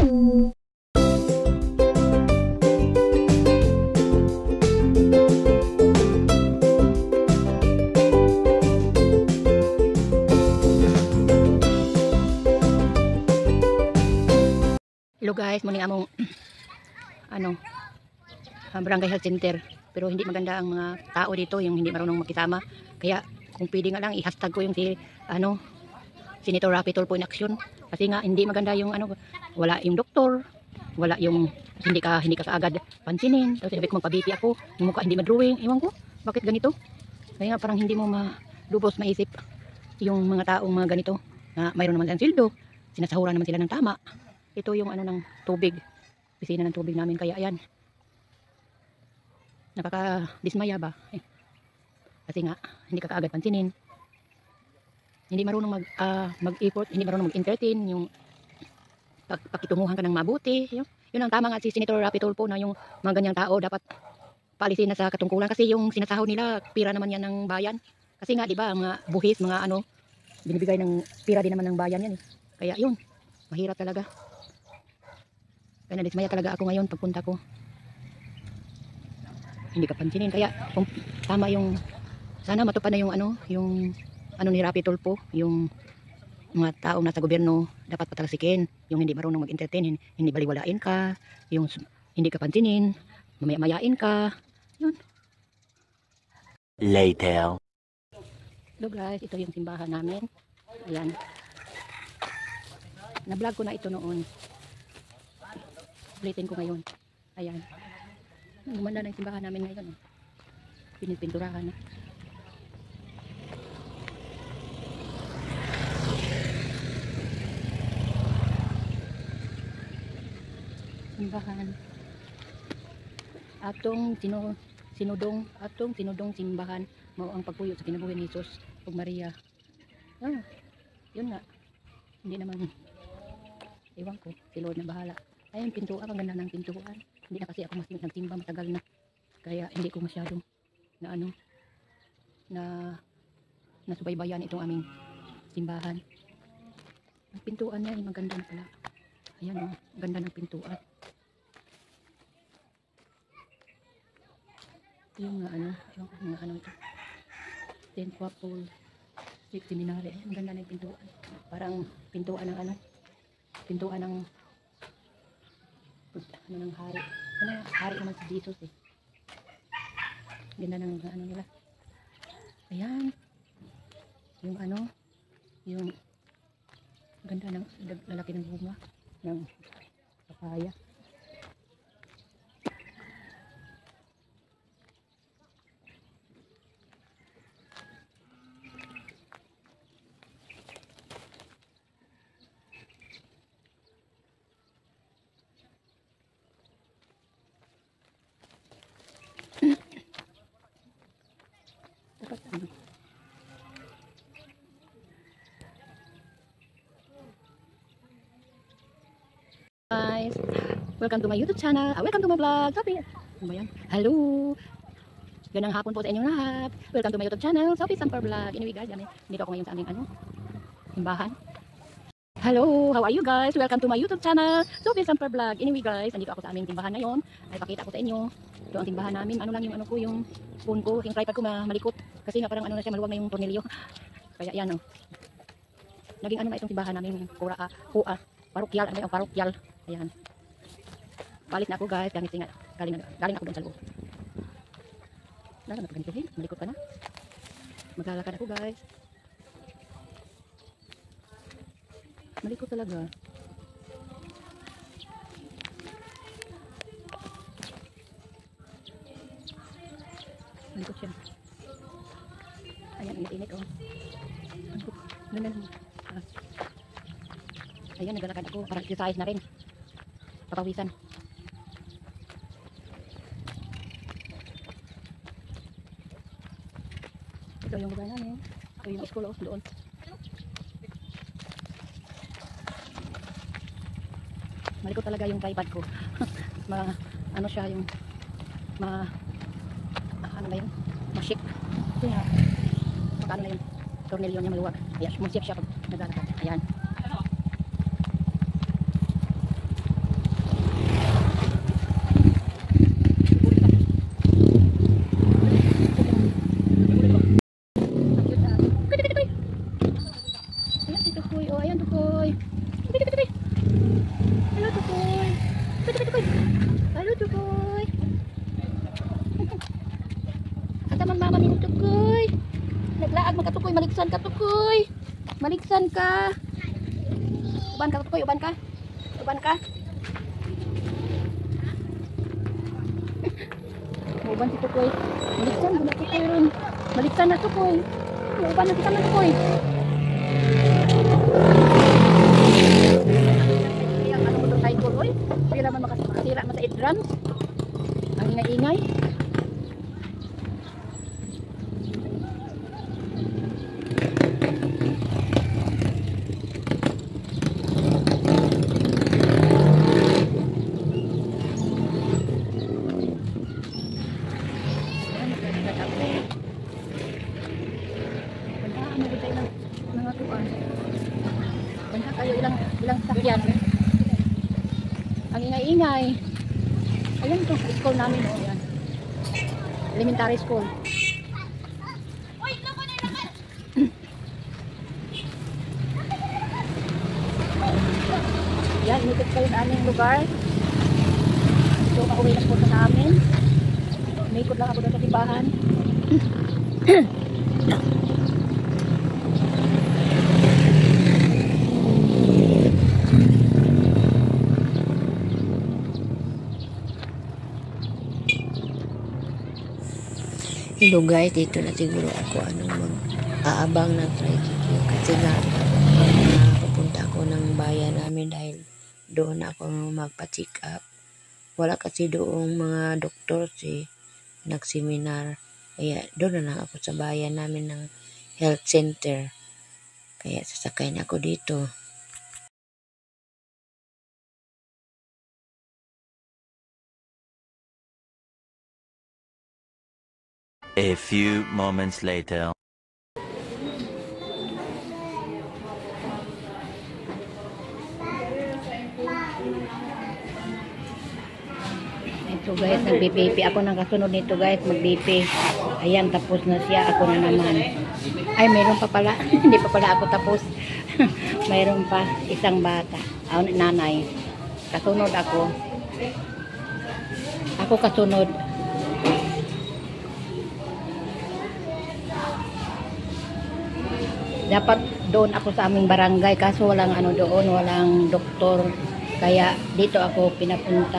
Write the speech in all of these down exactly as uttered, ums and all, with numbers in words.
Hello guys, muning among ano, barangay health center. Pero hindi maganda ang mga tao dito, yung hindi marunong makisama. Kaya kung pwede nga lang i-hashtag ko yung si ano, Senator Rapi Tulfo in action. Kasi nga hindi maganda yung ano, wala yung doktor, wala yung hindi ka hindi ka kaagad pansinin. Tapos sabi ko magpa-B P ako, yung mukha hindi ma-drawing. Ewan ko, bakit ganito? Kaya nga parang hindi mo malubos maisip yung mga taong mga ganito na mayroon naman silang sildo, sinasahuran naman sila ng tama. Ito yung ano ng tubig, pisina ng tubig namin, kaya ayan, nakaka-dismaya ba eh, kasi nga hindi ka kaagad pansinin, hindi marunong mag uh, mag-effort, hindi marunong mag-entertain, yung pag pakitunguhan ka ng mabuti, yun, yun ang tama nga si Senator Rapi Tulfo na yung mga ganyang tao dapat paalisin na sa katungkulan, kasi yung sinasahod nila pira naman yan ng bayan, kasi nga diba mga buhis, mga ano, binibigay ng pira din naman ng bayan yan eh. Kaya yun, mahirap talaga. Kaya nadismaya talaga ako ngayon pagpunta ko. Hindi ka pansinin. Kaya kung tama yung, sana matupad na yung ano, yung ano ni Rapi Tulfo, yung mga taong nasa gobyerno dapat patalsikin. Yung hindi marunong mag-entertain, hindi baliwalain ka, yung hindi ka pansinin, mamaya-mayain ka. Yun. Later. Hello guys, ito yung simbahan namin. Ayan. Na-vlog ko na ito noon. Ulitin ko ngayon. Ayan. Gumanda na yung simbahan namin ngayon. Eh. Pinipinturahan na. Simbahan. Atong sino, sinudong, atong sinudong simbahan mao ang pagpuyo sa kinabuhi ni Jesus ug Maria. Ah, yun nga. Hindi naman, ewan ko, si Lord na bahala. Ayun, pintuan, ang ganda ng pintuan. Hindi na kasi ako mas nagsimba, matagal na. Kaya hindi ko masyadong na ano, na nasubaybayan itong aming simbahan. Ang pintuan niya ay maganda na pala. Ayan o, oh, ganda ng pintuan. Yung nga ano, yung mga ano ito. Saint Paul Seminary. Ang ganda ng pintuan. Parang pintuan ng ano, pintuan ng ano ng hari. Ano, hari naman si Jesus eh. Ganda ng ano nila. Ayan. Yung ano, yung ganda ng lalaki ng bunga ng papaya. Guys, welcome to my YouTube channel. Ah, welcome to my vlog. Sophie. Ano ba yan? Hello. Ganang hapon po sa inyong lahat. Welcome to my YouTube channel, Sophie Samper Vlog. Anyway guys, dito ako ngayon sa aming ano, simbahan. Hello, how are you guys? Welcome to my YouTube channel, Sophie Samper Vlog. Anyway guys, nandito ako sa aming simbahan ngayon. Ay pakita ko sa inyo. Ito ang simbahan namin. Ano lang yung ano ko, yung phone ko, yung tripod ko malikot. Kasi nga parang ano na siya, maluwag na yung tornilyo. Kaya yan oh. Naging ano na itong simbahan namin, kura ah, hua, parokyal, ano yung parokyal. Ayan. Balik na ako guys, galing nga, galing, galing ako doon sa loob. Wala na pagganituhin, malikot ka na. Maglalakad ako guys. Malikot talaga. Malikot siya. Ayan, init-init oh. Ganda naman. Ah. Ayan, naglalakad ako para exercise na rin. Papawisan. Ito yung lugar namin. Ito yung school oh, doon. Malikot talaga yung tripod ko. Ma, ano siya yung ma, ano na yun? Ma-shake. Kaya, magkano na yung tornilyo niya maluwag. Ayan, mag-shake siya pag naglalakad. Ayan. maliksan ka tukoy. Maliksan ka. Uban ka tukoy, uban ka. Uban ka. Uban si tukoy. Maliksan na tukoy ron. Maliksan na tukoy. Uban na kita na tukoy. Yang ano motorcycle oy. Pira man makasira man sa drums. Ang ingay-ingay. Banda kayo ilang ilang sakyan. Ang ingay-ingay. Ayan ito, school namin oh, ayan. Elementary school. Yan, inikot kayo sa aming lugar. So, pauwi na po sa amin. Umiikot lang ako doon sa simbahan. Hello guys, dito na siguro ako anong mag-aabang ng tricycle kasi nga nakapunta ako ng bayan namin dahil doon ako magpa-check up. Wala kasi doong mga doktor si nagseminar. Kaya doon na lang ako sa bayan namin ng health center. Kaya sasakay na ako dito. A few moments later. Ito guys, nag-B P. Ako nang kasunod nito guys, mag-B P. Ayan, tapos na siya. Ako na naman. Ay, mayroon pa pala. Hindi pa pala ako tapos. Mayroon pa isang bata. Oh, nanay. Kasunod ako. Ako kasunod. Dapat doon ako sa aming barangay kaso walang ano doon, walang doktor. Kaya dito ako pinapunta.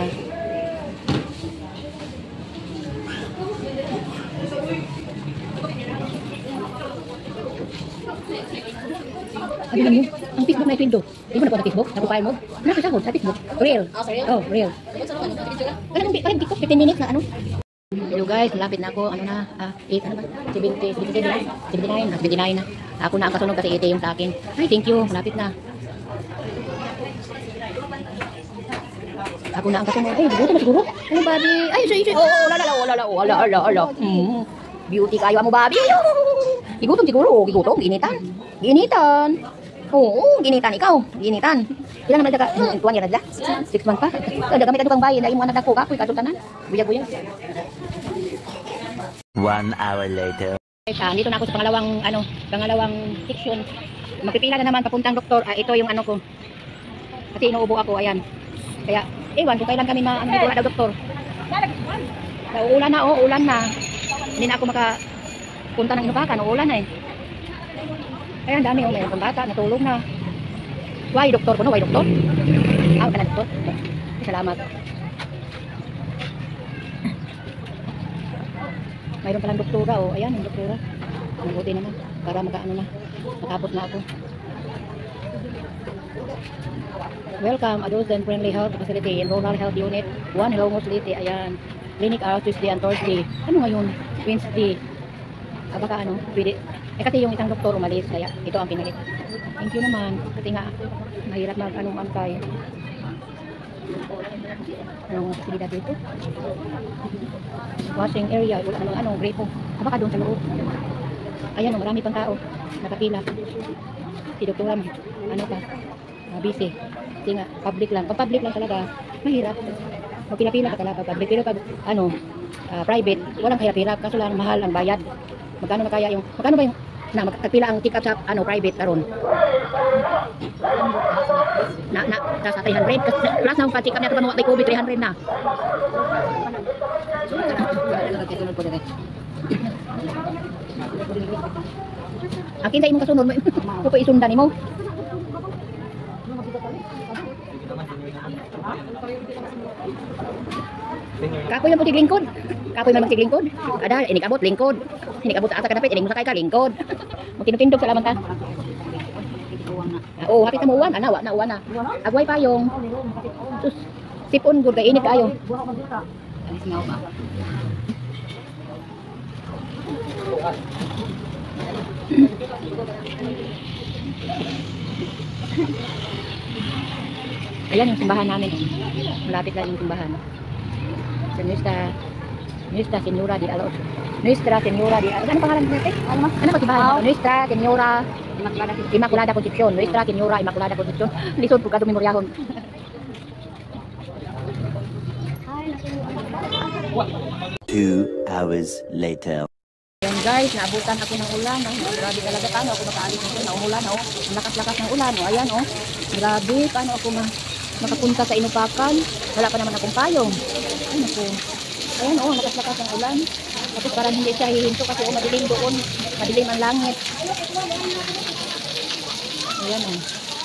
Sabi niyo, ang Facebook na ito. Hindi mo na po sa Facebook? Napupayan mo? Naku sa sa Facebook. Real. Oh, real. Alam mo, parang TikTok, fifteen minutes na ano. Hello guys, malapit na ako. Ano na? Ah, eight, ano ba? seventy, seventy-nine, seventy-nine, seventy-nine na. Ako na ang kasunod kasi eighty yung sa akin. Ay, thank you. Malapit na. Ako na ang kasunod. Ay, buto na siguro. Ano, Bobby? Ay, isa, isa. Oh, lala, lala, lala, lala, lala, lala. Hmm. Beauty kayo mo, Bobby. Gigutom siguro. Gigutom, ginitan. Ginitan. Oo, ginitan ikaw. Ginitan. Ilan naman daga? Tuwan yan na Six months pa. Daga gamit ano kang bayi. Dahil mo anak na ko. Kapoy, kasultanan. Buyag-buyag. One hour later. Ah, dito na ako sa pangalawang ano, pangalawang section. Magpipila na naman papuntang doktor. Ah, ito yung ano ko. Kasi inuubo ako, ayan. Kaya ewan kung kailan kami ma ano dito na daw doktor. So, ulan na oh, ulan na. Hindi na ako makapunta ng Inupakan, ulan na eh. Ayan, dami oh, mayroon pang bata, natulog na. Why doktor ko no? Why doktor? Ah, kana doktor. Salamat. Mayroon palang doktora oh. Ayan, yung doktora. Mabuti naman para makaano na. Matapos na ako. Welcome, Adolescent Friendly Health Facility in Rural Health Unit one, Hello Mosliti. Ayan. Clinic hours Tuesday and Thursday. Ano ngayon? Wednesday. Ah, baka ano, pwede. Eh kasi yung isang doktor umalis, kaya ito ang pinalit. Thank you naman. Kasi nga, mahirap mag anong angkay. Anong fasilidad dito? Washing area, anong anong gripo. Ah, baka doon sa loob. Ayan, marami pang tao. Nakapila. Si doktora, ano pa, uh, busy. Kasi nga, public lang. Pag public lang talaga, mahirap. Magpila-pila ka talaga public. Pero pag, ano, uh, private, walang kahirap-hirap. Kaso lang, mahal ang bayad. Magkano na kaya yung, magkano ba yung, na, magpila ang tick up sa, ano, private karon na, na, nasa three hundred. Plus na, pa-tick up niya ito pa may COVID, three hundred na. Ang kinsa imong kasunod mo. Ko isundan nimo. Kapoy man putig lingkod. Kapoy man putig lingkod. Ada ini kabot lingkod. Ini kabot sa asa kadapit ini musakay ka lingkod. Mo tinutindog sa laman ta. Oh, hapit na mo uwan. Ana, wa na uwan na. Agway payong. Sus. Sipon gud kay init kaayo. Ayan yung simbahan namin. Malapit lang yung simbahan. Sa Nuestra Nuestra Señora de Alos. Nuestra Señora de Alos. Ano pangalan natin? Ano ano ba simbahan? Nuestra Señora Immaculada Concepcion. Nuestra Señora Immaculada Concepcion. Lisod po kadto memoryahon. Two hours later. Yan guys, naabutan ako ng ulan. Oh. Grabe talaga, paano ako makaalis nito na umulan. Oh. Ang lakas-lakas ng ulan. Oh. Ayan, oh. Grabe, paano ako ma makapunta sa Inupakan. Wala pa naman akong payong. Ay, naku. Ayan, oh, lakas-lakas ng ulan. Tapos parang hindi siya hihinto kasi oh, madilim doon. Madilim ang langit. Ayan, oh.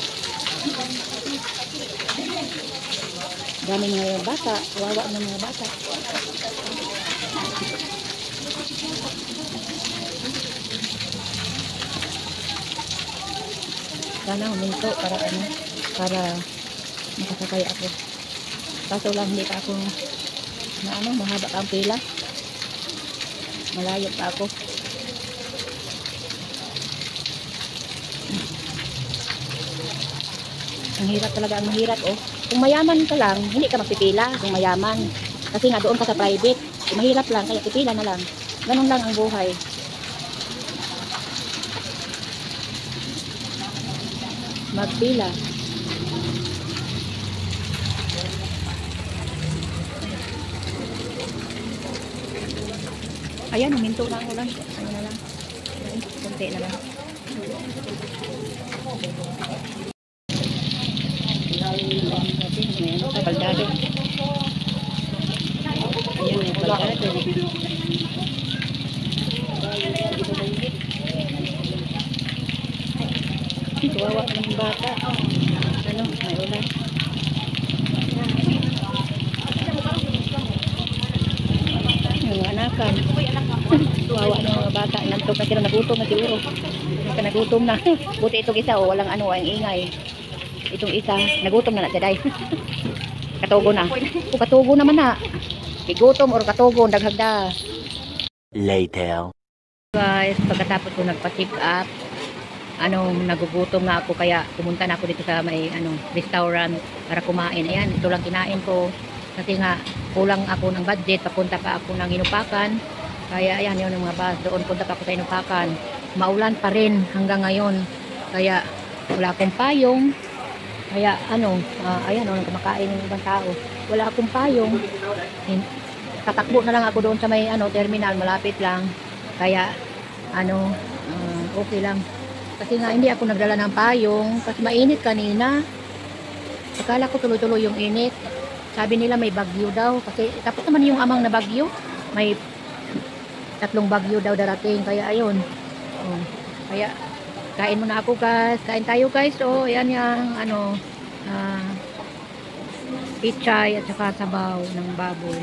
Dami mga bata. Wawa ng mga bata. Sana huminto para ano, para makasakay ako. Kaso lang hindi pa ako na ano, mahaba pa ang pila. Malayo pa ako. Ang hirap talaga, ang mahirap oh. Kung mayaman ka lang, hindi ka magpipila kung mayaman. Kasi nga doon ka sa private. Kung mahirap lang, kaya pipila na lang. Ganun lang ang buhay. Magpila. Ayan, huminto na ang ulan. Ano na lang. Kunti na lang. Ayan, kapaldado. Ayan, may kapaldado. Kawawa ng bata. Ano, may ulan. Yung anakan. Kawawa ng mga bata. Nantok na sila, nagutom na siguro. Nagutom na. Buti itong isa, oh, walang ano, ang ingay. Itong isa, nagutom na na siya, day. Katugo na. O, katugo naman na. Igutom or katugo, daghagda. Later. Guys, pagkatapos ko nagpa-check up, ano, nagugutom na ako kaya pumunta na ako dito sa may ano, restaurant para kumain. Ayan, ito lang kinain ko kasi nga kulang ako ng budget, papunta pa ako ng Inupakan. Kaya ayan, yun yung mga bus, doon punta pa ako sa Inupakan. Maulan pa rin hanggang ngayon. Kaya wala akong payong. Kaya ano, uh, ayan, ano, kumakain ng ibang tao. Wala akong payong. Tatakbo na lang ako doon sa may ano, terminal, malapit lang. Kaya ano, uh, okay lang. Kasi nga hindi ako nagdala ng payong kasi mainit kanina. Akala ko tuloy-tuloy yung init. Sabi nila may bagyo daw kasi tapos naman yung amang na bagyo. May tatlong bagyo daw darating kaya ayun. Oh, kaya kain muna ako guys. Kain tayo guys. Oh, ayan yung ano uh, pichay at saka sabaw ng baboy.